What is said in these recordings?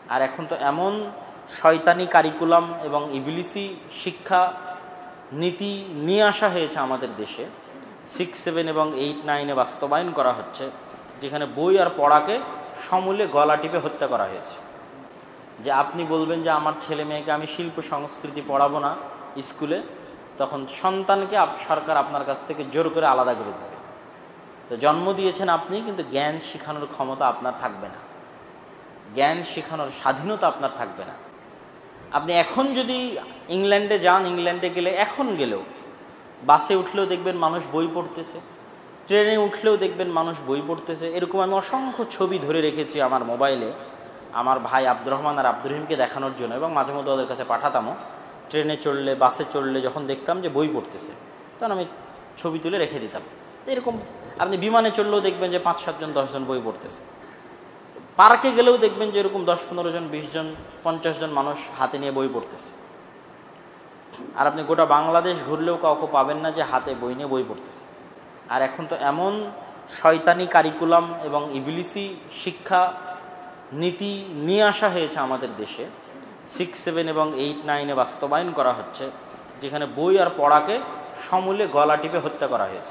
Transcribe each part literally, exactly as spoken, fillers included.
আর এখন তো এমন শয়তানি কারিকুলাম এবং ইবলিসি শিক্ষা নীতি নিয়ে আসা হয়েছে আমাদের দেশে, সিক্স সেভেন এবং এইট নাইনে বাস্তবায়ন করা হচ্ছে, যেখানে বই আর পড়াকে সমূলে গলা টিপে হত্যা করা হয়েছে। যে আপনি বলবেন যে আমার ছেলে মেয়েকে আমি শিল্প সংস্কৃতি পড়াবো না স্কুলে, তখন সন্তানকে সরকার আপনার কাছ থেকে জোর করে আলাদা করে দেবে। তো জন্ম দিয়েছেন আপনি, কিন্তু জ্ঞান শেখানোর ক্ষমতা আপনার থাকবে না, জ্ঞান শেখানোর স্বাধীনতা আপনার থাকবে না। আপনি এখন যদি ইংল্যান্ডে যান, ইংল্যান্ডে গেলে এখন গেলেও বাসে উঠলেও দেখবেন মানুষ বই পড়তেছে, ট্রেনে উঠলেও দেখবেন মানুষ বই পড়তেছে। এরকম আমি অসংখ্য ছবি ধরে রেখেছি আমার মোবাইলে, আমার ভাই আব্দুর রহমান আর আব্দুর রহিমকে দেখানোর জন্য, এবং মাঝে মধ্যে ওদের কাছে পাঠাতামও। ট্রেনে চড়লে, বাসে চড়লে যখন দেখতাম যে বই পড়তেছে, তখন আমি ছবি তুলে রেখে দিতাম। এরকম আপনি বিমানে চড়লেও দেখবেন যে পাঁচ সাতজন দশজন বই পড়তেছে। পার্কে গেলেও দেখবেন যে এরকম দশ পনেরো জন, বিশ জন, পঞ্চাশ জন মানুষ হাতে নিয়ে বই পড়তেছে। আর আপনি গোটা বাংলাদেশ ঘুরলেও কাউকে পাবেন না যে হাতে বই নিয়ে বই পড়তেছে। আর এখন তো এমন শয়তানি কারিকুলাম এবং ইবলিসি শিক্ষা নীতি নিয়ে আসা হয়েছে আমাদের দেশে, সিক্স সেভেন এবং এইট নাইনে বাস্তবায়ন করা হচ্ছে, যেখানে বই আর পড়াকে সমূলে গলা টিপে হত্যা করা হয়েছে।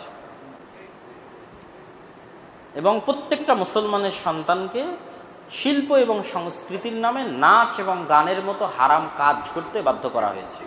এবং প্রত্যেকটা মুসলমানের সন্তানকে শিল্প এবং সংস্কৃতির নামে নাচ এবং গানের মতো হারাম কাজ করতে বাধ্য করা হয়েছে।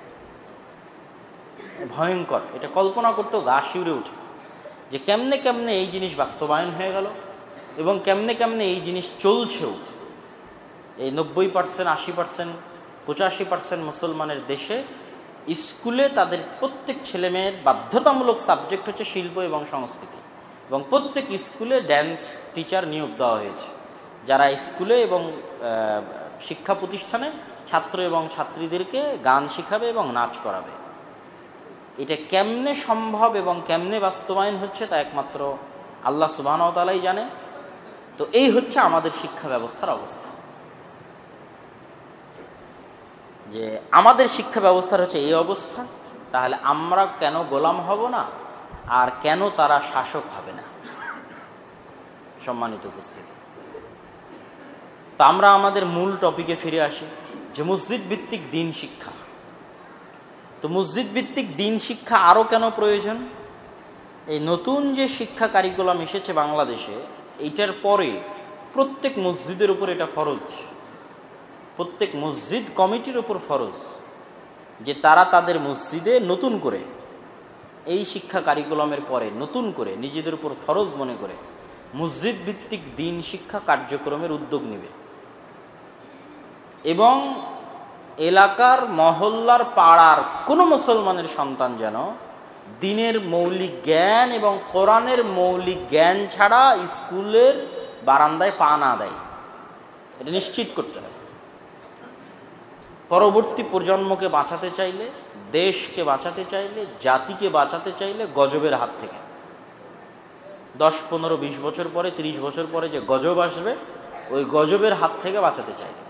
ভয়ঙ্কর, এটা কল্পনা করতেও গা শিউরে উঠে যে কেমনে কেমনে এই জিনিস বাস্তবায়ন হয়ে গেল এবং কেমনে কেমনে এই জিনিস চলছেও। এই নব্বই পার্সেন্ট, আশি পার্সেন্ট, পঁচাশি পার্সেন্ট মুসলমানের দেশে স্কুলে তাদের প্রত্যেক ছেলেমেয়ের বাধ্যতামূলক সাবজেক্ট হচ্ছে শিল্প এবং সংস্কৃতি, এবং প্রত্যেক স্কুলে ড্যান্স টিচার নিয়োগ দেওয়া হয়েছে, যারা স্কুলে এবং শিক্ষা প্রতিষ্ঠানে ছাত্র এবং ছাত্রীদেরকে গান শেখাবে এবং নাচ করাবে। এটা কেমনে সম্ভব এবং কেমনে বাস্তবায়ন হচ্ছে তা একমাত্র আল্লাহ সুবহানাহু ওয়া তাআলাই জানে। তো এই হচ্ছে আমাদের শিক্ষা ব্যবস্থার অবস্থা, যে আমাদের শিক্ষা ব্যবস্থার হচ্ছে এই অবস্থা। তাহলে আমরা কেন গোলাম হব না, আর কেন তারা শাসক হবে না? সম্মানিত উপস্থিতি, তো আমরা আমাদের মূল টপিকে ফিরে আসি, যে মসজিদ ভিত্তিক দিন শিক্ষা। তো মসজিদ ভিত্তিক দিন শিক্ষা আরও কেন প্রয়োজন? এই নতুন যে শিক্ষা কারিকুলাম এসেছে বাংলাদেশে, এইটার পরে প্রত্যেক মসজিদের উপর এটা ফরজ, প্রত্যেক মসজিদ কমিটির উপর ফরজ, যে তারা তাদের মসজিদে নতুন করে এই শিক্ষা কারিকুলামের পরে নতুন করে নিজেদের উপর ফরজ মনে করে মসজিদ ভিত্তিক দিন শিক্ষা কার্যক্রমের উদ্যোগ নেবে, এবং এলাকার, মহল্লার, পাড়ার কোনো মুসলমানের সন্তান যেন দিনের মৌলিক জ্ঞান এবং কোরআনের মৌলিক জ্ঞান ছাড়া স্কুলের বারান্দায় পা না দেয়, এটা নিশ্চিত করতে হবে। পরবর্তী প্রজন্মকে বাঁচাতে চাইলে, দেশকে বাঁচাতে চাইলে, জাতিকে বাঁচাতে চাইলে গজবের হাত থেকে, দশ পনেরো বিশ বছর পরে, তিরিশ বছর পরে যে গজব আসবে, ওই গজবের হাত থেকে বাঁচাতে চাইলে,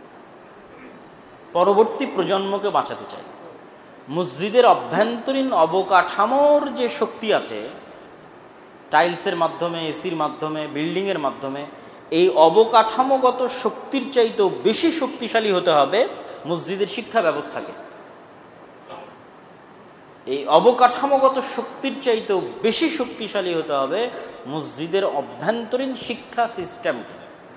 পরবর্তী প্রজন্মকে বাঁচাতে চাই, মসজিদের অভ্যন্তরীণ অবকাঠামোর যে শক্তি আছে, টাইলসের মাধ্যমে, এসির মাধ্যমে, বিল্ডিংয়ের মাধ্যমে, এই অবকাঠামোগত শক্তির চাইতেও বেশি শক্তিশালী হতে হবে মসজিদের শিক্ষা ব্যবস্থাকে। এই অবকাঠামোগত শক্তির চাইতেও বেশি শক্তিশালী হতে হবে মসজিদের অভ্যন্তরীণ শিক্ষা সিস্টেমকে।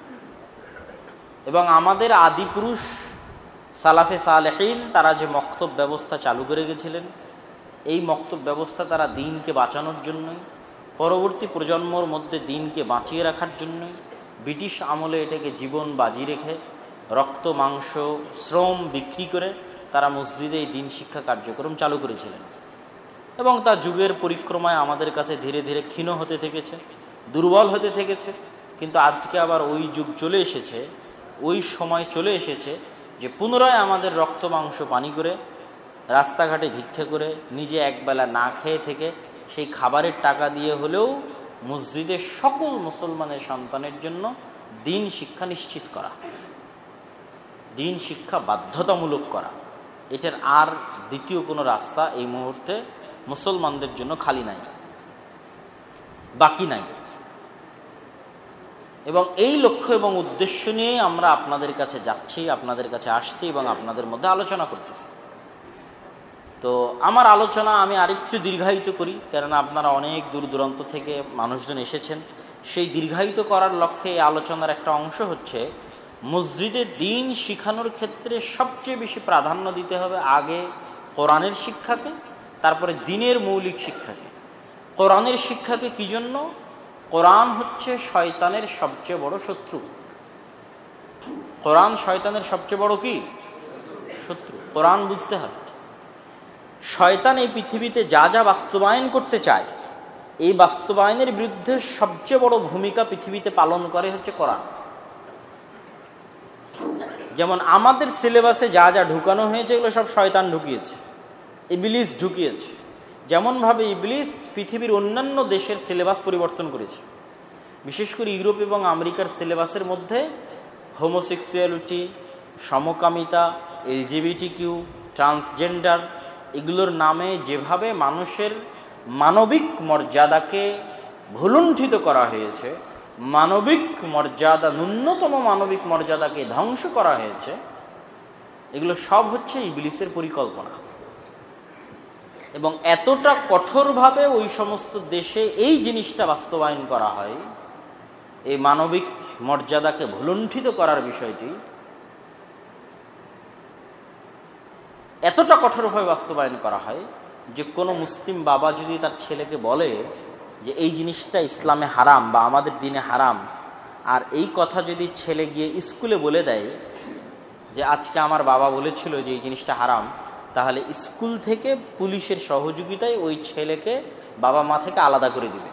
এবং আমাদের আদিপুরুষ সালাফে সালেহিন তারা যে মক্তব ব্যবস্থা চালু করে গেছিলেন, এই মক্তব ব্যবস্থা তারা দিনকে বাঁচানোর জন্যই, পরবর্তী প্রজন্মর মধ্যে দিনকে বাঁচিয়ে রাখার জন্যই, ব্রিটিশ আমলে এটাকে জীবন বাজি রেখে রক্ত, মাংস, শ্রম বিক্রি করে তারা মসজিদে এই দিন শিক্ষা কার্যক্রম চালু করেছিলেন। এবং তা যুগের পরিক্রমায় আমাদের কাছে ধীরে ধীরে ক্ষীণ হতে থেকেছে, দুর্বল হতে থেকেছে। কিন্তু আজকে আবার ওই যুগ চলে এসেছে, ওই সময় চলে এসেছে যে পুনরায় আমাদের রক্ত, মাংস পানি করে, রাস্তাঘাটে ভিক্ষে করে, নিজে একবেলা না খেয়ে থেকে সেই খাবারের টাকা দিয়ে হলেও মসজিদের সকল মুসলমানের সন্তানের জন্য দিন শিক্ষা নিশ্চিত করা, দিন শিক্ষা বাধ্যতামূলক করা। এটার আর দ্বিতীয় কোনো রাস্তা এই মুহূর্তে মুসলমানদের জন্য খালি নাই, বাকি নাই। এবং এই লক্ষ্য এবং উদ্দেশ্য নিয়ে আমরা আপনাদের কাছে যাচ্ছি, আপনাদের কাছে আসছি এবং আপনাদের মধ্যে আলোচনা করতেছি। তো আমার আলোচনা আমি আরেকটু দীর্ঘায়িত করি, কেননা আপনারা অনেক দূর দূরান্ত থেকে মানুষজন এসেছেন। সেই দীর্ঘায়িত করার লক্ষ্যে এই আলোচনার একটা অংশ হচ্ছে, মসজিদে দিন শিখানোর ক্ষেত্রে সবচেয়ে বেশি প্রাধান্য দিতে হবে আগে কোরআনের শিক্ষাকে, তারপরে দিনের মৌলিক শিক্ষাকে। কোরআনের শিক্ষাকে কি জন্য? কোরআন হচ্ছে শয়তানের সবচেয়ে বড় শত্রু। কোরআন শয়তানের সবচেয়ে বড় কি শত্রু? কোরআন বুঝতে হবে। শয়তান এই পৃথিবীতে যা যা বাস্তবায়ন করতে চায়, এই বাস্তবায়নের বিরুদ্ধে সবচেয়ে বড় ভূমিকা পৃথিবীতে পালন করে হচ্ছে কোরআন। যেমন আমাদের সিলেবাসে যা যা ঢুকানো হয়েছে এগুলো সব শয়তান ঢুকিয়েছে, ইবলিস ঢুকিয়েছে। যেমনভাবে ইবলিস পৃথিবীর অন্যান্য দেশের সিলেবাস পরিবর্তন করেছে, বিশেষ করে ইউরোপ এবং আমেরিকার সিলেবাসের মধ্যে হোমোসেক্সুয়ালিটি, সমকামিতা, এলজিবিটি কিউ, ট্রান্সজেন্ডার এগুলোর নামে যেভাবে মানুষের মানবিক মর্যাদাকে ভুলুণ্ঠিত করা হয়েছে, মানবিক মর্যাদা, ন্যূনতম মানবিক মর্যাদাকে ধ্বংস করা হয়েছে, এগুলো সব হচ্ছে ইবলিসের পরিকল্পনা। এবং এতটা কঠোরভাবে ওই সমস্ত দেশে এই জিনিসটা বাস্তবায়ন করা হয়, এই মানবিক মর্যাদাকে ভুলুণ্ঠিত করার বিষয়টি এতটা কঠোরভাবে বাস্তবায়ন করা হয় যে কোনো মুসলিম বাবা যদি তার ছেলেকে বলে যে এই জিনিসটা ইসলামে হারাম বা আমাদের দিনে হারাম, আর এই কথা যদি ছেলে গিয়ে স্কুলে বলে দেয় যে আজকে আমার বাবা বলেছিল যে এই জিনিসটা হারাম, তাহলে স্কুল থেকে পুলিশের সহযোগিতায় ওই ছেলেকে বাবা মা থেকে আলাদা করে দিবে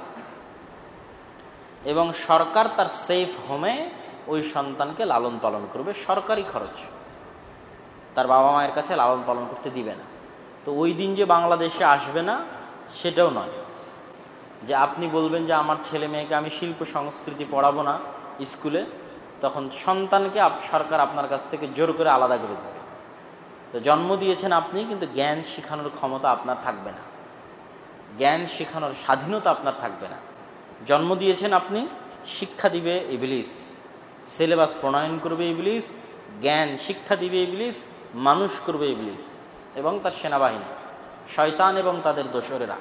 এবং সরকার তার সেফ হোমে ওই সন্তানকে লালন পালন করবে, সরকারি খরচ, তার বাবা মায়ের কাছে লালন পালন করতে দিবে না। তো ওই দিন যে বাংলাদেশে আসবে না সেটাও নয়, যে আপনি বলবেন যে আমার ছেলে মেয়েকে আমি শিল্প সংস্কৃতি পড়াবো না স্কুলে, তখন সন্তানকে সরকার আপনার কাছ থেকে জোর করে আলাদা করে দেবে। তো জন্ম দিয়েছেন আপনি, কিন্তু জ্ঞান শেখানোর ক্ষমতা আপনার থাকবে না, জ্ঞান শেখানোর স্বাধীনতা আপনার থাকবে না। জন্ম দিয়েছেন আপনি, শিক্ষা দিবে ইবলিস, সিলেবাস প্রণয়ন করবে ইবলিস, জ্ঞান শিক্ষা দিবে ইবলিস, মানুষ করবে ইবলিস এবং তার সেনাবাহিনী, শয়তান এবং তাদের দোসরেরা।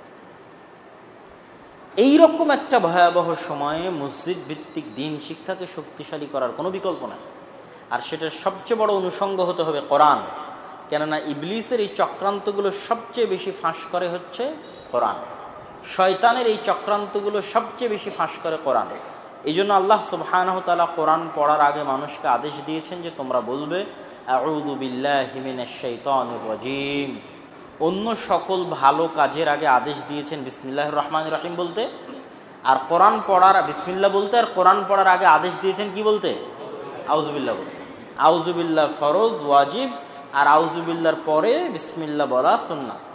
এইরকম একটা ভয়াবহ সময়ে মসজিদ ভিত্তিক দিন শিক্ষাকে শক্তিশালী করার কোনো বিকল্প নাই। আর সেটার সবচেয়ে বড় অনুষঙ্গ হতে হবে কোরআন, কেননা ইবলিসের এই চক্রান্তগুলো সবচেয়ে বেশি ফাঁস করে হচ্ছে কোরআন। শয়তানের এই চক্রান্তগুলো সবচেয়ে বেশি ফাঁস করে কোরআন। এই জন্য আল্লাহ সুবহানাহু ওয়া তাআলা কোরআন পড়ার আগে মানুষকে আদেশ দিয়েছেন যে তোমরা বলবে আউযু বিল্লাহি মিনাশ শাইতানির রাজীম। অন্য সকল ভালো কাজের আগে আদেশ দিয়েছেন বিসমিল্লাহির রহমানির রহিম বলতে, আর কোরআন পড়ার বিসমিল্লাহ বলতে, আর কোরআন পড়ার আগে আদেশ দিয়েছেন কি বলতে? আউযু বিল্লাহ বলতে। আউযু বিল্লাহ ফরজ ওয়াজিব, আর আউযু বিল্লাহর পরে বিসমিল্লাহ বলা সুন্নাত।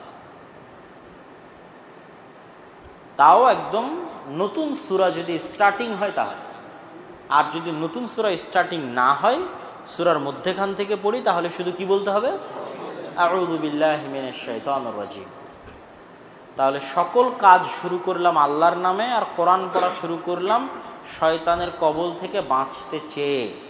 তাও একদম নতুন সূরা যদি স্টার্টিং হয় তাহলে, আর যদি নতুন সূরা স্টার্টিং না হয়, সূরার মধ্যখান থেকে পড়ি, তাহলে শুধু কি বলতে হবে? আউযু বিল্লাহি মিনাশ শাইতানির রাজীম। তাহলে সকল কাজ শুরু করলাম আল্লাহর নামে, আর কোরআন পড়া শুরু করলাম শয়তানের কবল থেকে বাঁচতে চেয়ে।